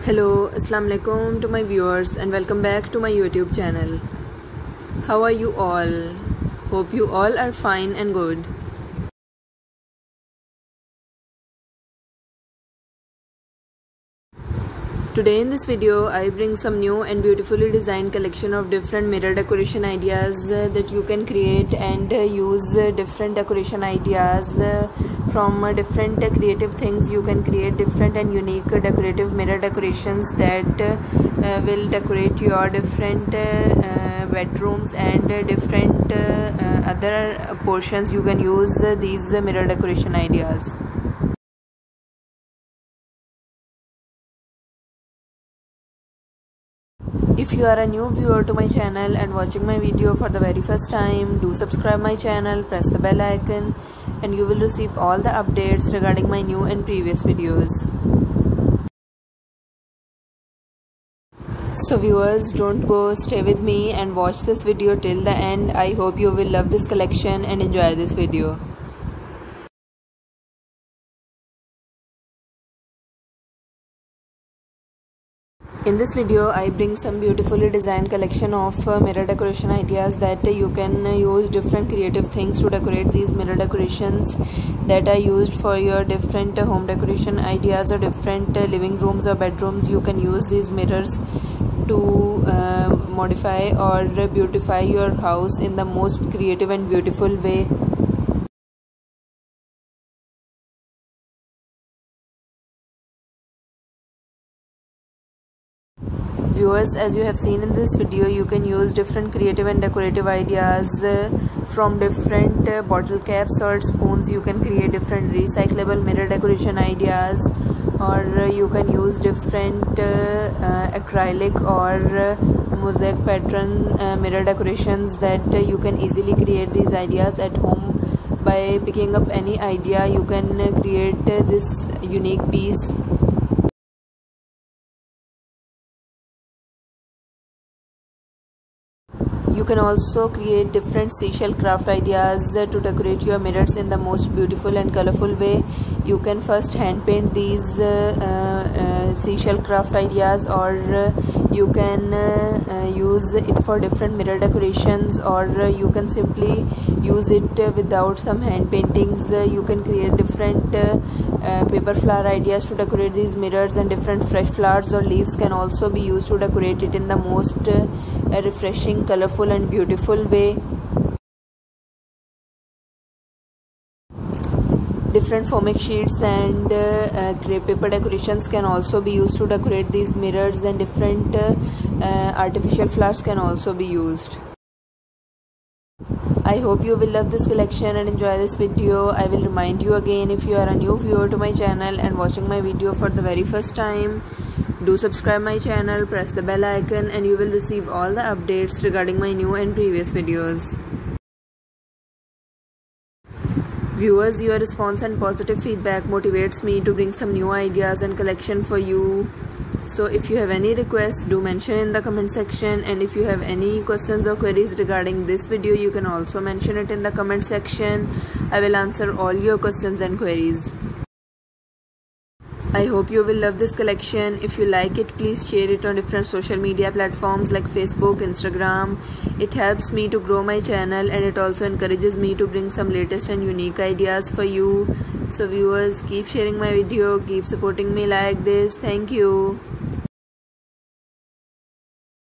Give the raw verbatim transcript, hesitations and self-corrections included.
Hello, Assalamu alaikum to my viewers and welcome back to my YouTube channel. How are you all? Hope you all are fine and good. Today in this video, I bring some new and beautifully designed collection of different mirror decoration ideas uh, that you can create and uh, use uh, different decoration ideas uh, from uh, different uh, creative things. You can create different and unique uh, decorative mirror decorations that uh, uh, will decorate your different uh, uh, bedrooms and uh, different uh, uh, other portions. You can use uh, these uh, mirror decoration ideas. If you are a new viewer to my channel and watching my video for the very first time, do subscribe my channel, press the bell icon and you will receive all the updates regarding my new and previous videos. So viewers, don't go, stay with me and watch this video till the end. I hope you will love this collection and enjoy this video. In this video, I bring some beautifully designed collection of uh, mirror decoration ideas that uh, you can uh, use different creative things to decorate these mirror decorations that are used for your different uh, home decoration ideas or different uh, living rooms or bedrooms. You can use these mirrors to uh, modify or beautify your house in the most creative and beautiful way. Viewers, as you have seen in this video, you can use different creative and decorative ideas uh, from different uh, bottle caps or spoons. You can create different recyclable mirror decoration ideas, or uh, you can use different uh, uh, acrylic or uh, mosaic pattern uh, mirror decorations that uh, you can easily create these ideas at home. By picking up any idea, you can uh, create uh, this unique piece. You can also create different seashell craft ideas uh, to decorate your mirrors in the most beautiful and colorful way. You can first hand paint these uh, uh, uh, seashell craft ideas, or uh, you can uh, uh, use it for different mirror decorations, or uh, you can simply use it uh, without some hand paintings. Uh, you can create different uh, uh, paper flower ideas to decorate these mirrors, and different fresh flowers or leaves can also be used to decorate it in the most uh, refreshing, colorful and beautiful way. Different foamic sheets and uh, uh, crepe paper decorations can also be used to decorate these mirrors, and different uh, uh, artificial flowers can also be used. I hope you will love this collection and enjoy this video. I will remind you again, if you are a new viewer to my channel and watching my video for the very first time, do subscribe my channel, press the bell icon and you will receive all the updates regarding my new and previous videos. Viewers, your response and positive feedback motivates me to bring some new ideas and collection for you. So if you have any requests, do mention in the comment section, and if you have any questions or queries regarding this video, you can also mention it in the comment section. I will answer all your questions and queries. I hope you will love this collection. If you like it, please share it on different social media platforms like Facebook, Instagram. It helps me to grow my channel, and it also encourages me to bring some latest and unique ideas for you. So viewers, keep sharing my video, keep supporting me like this. Thank you.